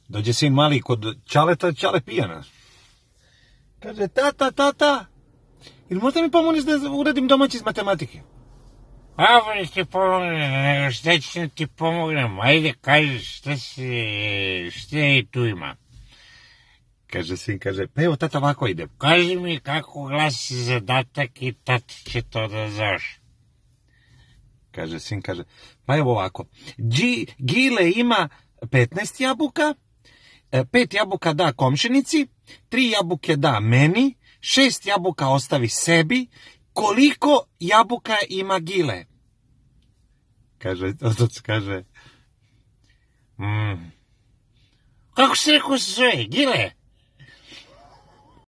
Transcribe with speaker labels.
Speaker 1: Dođe sin mali kod Ćaleta, Ćale pijana. Kaže, tata, ili možda mi pomogneš da uradim domaći iz matematike?
Speaker 2: Dobro ti pomognem, nego šta ću ti pomognem? Ajde, kaži šta i tu ima.
Speaker 1: Kaže sin, pa evo tata ovako ide.
Speaker 2: Kaži mi kako glasi zadatak i tata će to da završi.
Speaker 1: Kaže sin, pa evo ovako. Gile ima 15 jabuka, 5 jabuka da komšinici, 3 jabuke da meni, 6 jabuka ostavi sebi. Koliko jabuka ima Gile? Otac kaže,
Speaker 2: Kako se rekao se zove? Gile?